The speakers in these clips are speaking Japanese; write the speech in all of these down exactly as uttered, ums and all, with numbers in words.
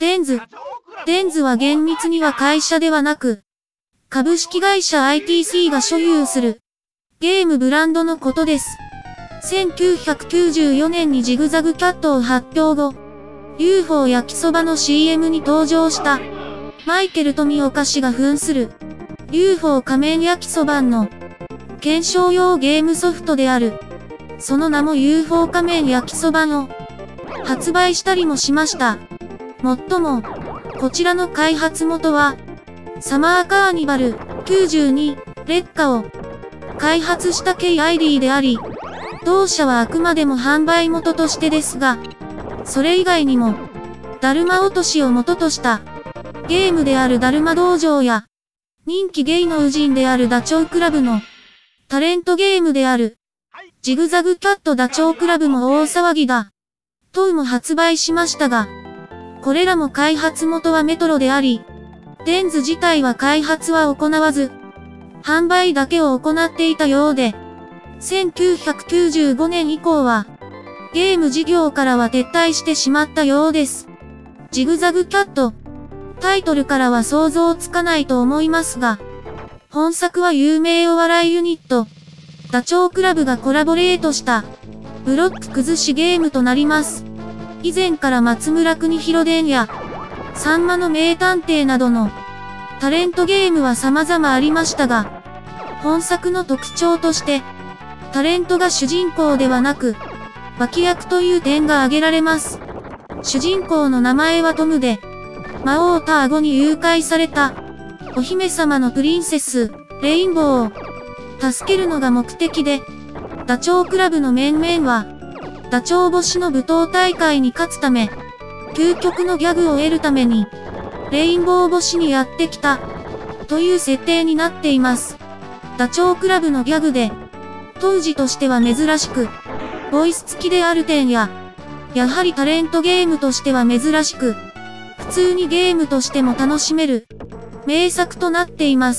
デンズ。デンズは厳密には会社ではなく、株式会社 アイティーシー が所有するゲームブランドのことです。せんきゅうひゃくきゅうじゅうよねんにジグザグキャットを発表後、ユーフォー 焼きそばの シーエム に登場したマイケル富岡氏が扮する ユーフォー 仮面焼きそばの検証用ゲームソフトである。その名も ユーフォー 仮面焼きそばを発売したりもしました。もっとも、こちらの開発元は、サマーカーニバルきゅうじゅうに劣化を開発した ケーアイディー であり、同社はあくまでも販売元としてですが、それ以外にも、だるま落としを元としたゲームであるだるま道場や、人気ゲイのウジンであるダチョウ倶楽部のタレントゲームであるジグザグキャットダチョウ倶楽部も大騒ぎだ、とも発売しましたが、これらも開発元はメトロであり、デンズ自体は開発は行わず、販売だけを行っていたようで、せんきゅうひゃくきゅうじゅうごねん以降は、ゲーム事業からは撤退してしまったようです。ジグザグキャット。タイトルからは想像つかないと思いますが、本作は有名お笑いユニット、ダチョウ倶楽部がコラボレートした、ブロック崩しゲームとなります。以前から松村邦洋伝や、さんまの名探偵などの、タレントゲームは様々ありましたが、本作の特徴として、タレントが主人公ではなく、脇役という点が挙げられます。主人公の名前はトムで、魔王ターゴに誘拐された、お姫様のプリンセス、レインボーを、助けるのが目的で、ダチョウ倶楽部の面々は、ダチョウ星の舞踏大会に勝つため、究極のギャグを得るために、レインボー星にやってきた、という設定になっています。ダチョウ倶楽部のギャグで、当時としては珍しく、ボイス付きである点や、やはりタレントゲームとしては珍しく、普通にゲームとしても楽しめる、名作となっています。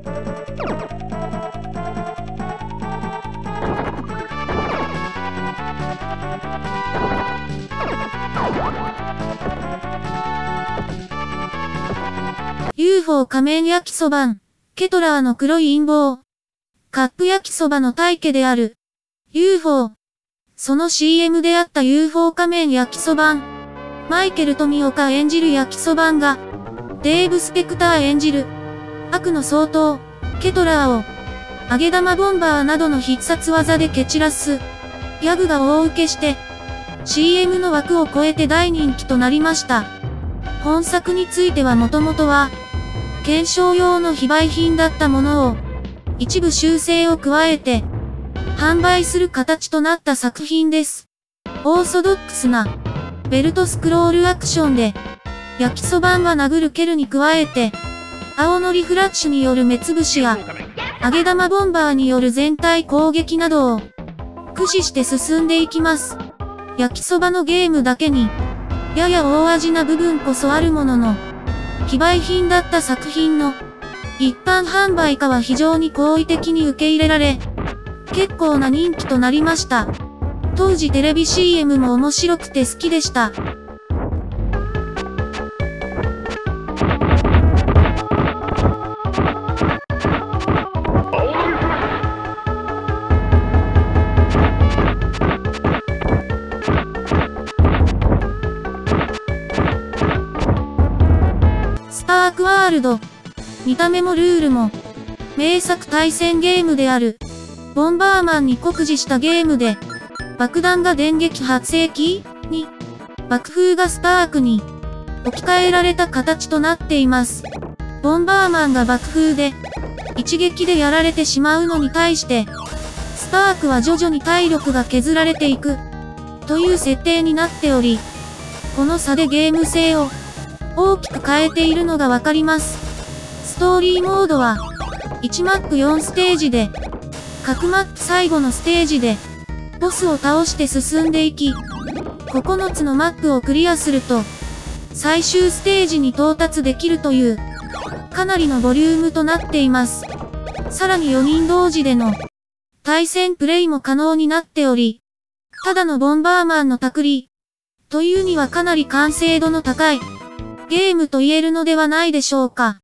ユーフォー 仮面焼きそばん、ケトラーの黒い陰謀。カップ焼きそばの大家である ユーフォー。その シーエム であった ユーフォー 仮面焼きそばん。マイケル富岡演じる焼きそばんが、デーブ・スペクター演じる悪の総統、ケトラーを、揚げ玉ボンバーなどの必殺技で蹴散らす、ギャグが大受けして、シーエム の枠を超えて大人気となりました。本作についてはもともとは、検証用の非売品だったものを、一部修正を加えて、販売する形となった作品です。オーソドックスな、ベルトスクロールアクションで、焼きそばんは殴る蹴るに加えて、青のりフラッシュによる目つぶしや、揚げ玉ボンバーによる全体攻撃などを、駆使して進んでいきます。焼きそばのゲームだけに、やや大味な部分こそあるものの、非売品だった作品の、一般販売化は非常に好意的に受け入れられ、結構な人気となりました。当時テレビ シーエム も面白くて好きでした。スパークワールド。見た目もルールも、名作対戦ゲームである。ボンバーマンに酷似したゲームで、爆弾が電撃発生機に、爆風がスパークに、置き換えられた形となっています。ボンバーマンが爆風で、一撃でやられてしまうのに対して、スパークは徐々に体力が削られていく、という設定になっており、この差でゲーム性を、大きく変えているのがわかります。ストーリーモードは、いちマップよんステージで、各マップ最後のステージで、ボスを倒して進んでいき、ここのつのマップをクリアすると、最終ステージに到達できるという、かなりのボリュームとなっています。さらによにん同時での、対戦プレイも可能になっており、ただのボンバーマンのパクリ、というにはかなり完成度の高い、 ゲームと言えるのではないでしょうか。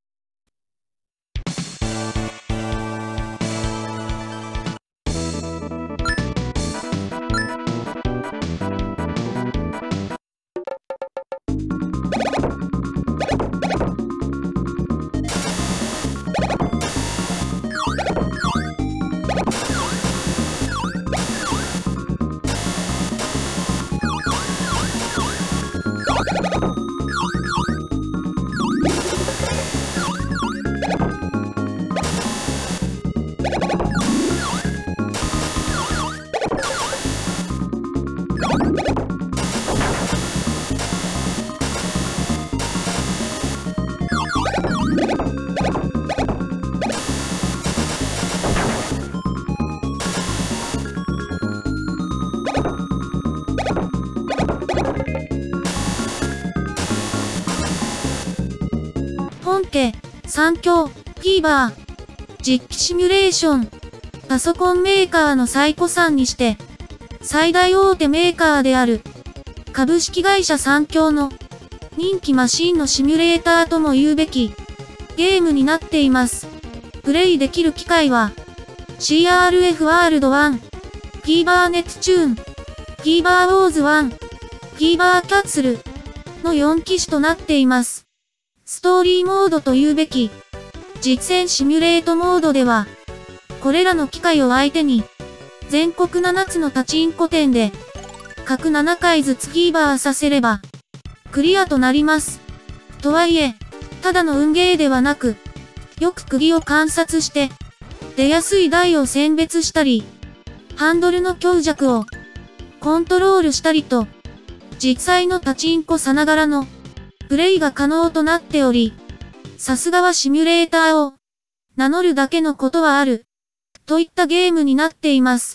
本家、三強、フィーバー。実機シミュレーション。パソコンメーカーの最古参にして、最大大手メーカーである、株式会社三強の人気マシンのシミュレーターとも言うべき、ゲームになっています。プレイできる機械は、シーアールエフ ワールドワン、フィーバーネプチューン、フィーバーウォーズワン、フィーバーキャッスルのよん機種となっています。ストーリーモードと言うべき、実戦シミュレートモードでは、これらの機械を相手に、全国ななつのパチンコ店で、各ななかいずつフィーバーさせれば、クリアとなります。とはいえ、ただの運ゲーではなく、よく釘を観察して、出やすい台を選別したり、ハンドルの強弱をコントロールしたりと、実際のパチンコさながらのプレイが可能となっており、さすがはシミュレーターを名乗るだけのことはある、といったゲームになっています。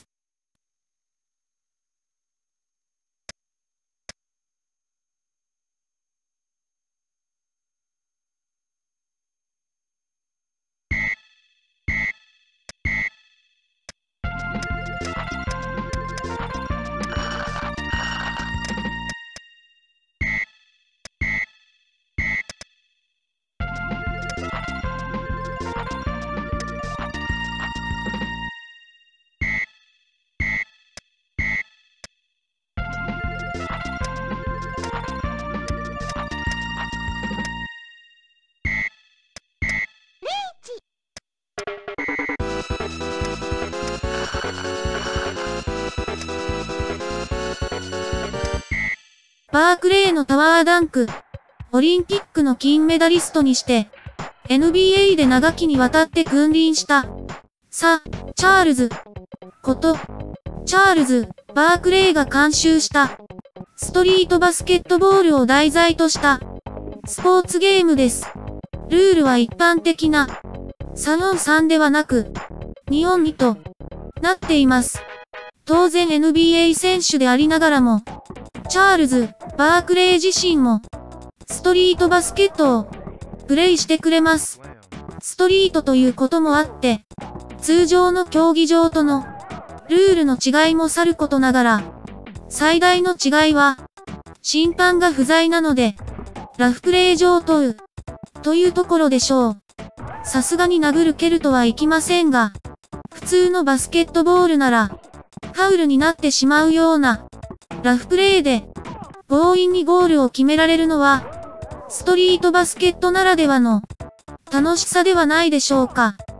バークレーのタワーダンク、オリンピックの金メダリストにして、エヌビーエー で長きにわたって君臨した、サ・チャールズ、こと、チャールズ・バークレーが監修した、ストリートバスケットボールを題材とした、スポーツゲームです。ルールは一般的な、さんよんさんではなく、によんにと、なっています。当然 エヌビーエー 選手でありながらも、チャールズ・バークレー自身も、ストリートバスケットを、プレイしてくれます。ストリートということもあって、通常の競技場との、ルールの違いもさることながら、最大の違いは、審判が不在なので、ラフプレー上問う、というところでしょう。さすがに殴る蹴るとはいきませんが、普通のバスケットボールなら、ファウルになってしまうような、ラフプレーで、強引にゴールを決められるのは、ストリートバスケットならではの、楽しさではないでしょうか。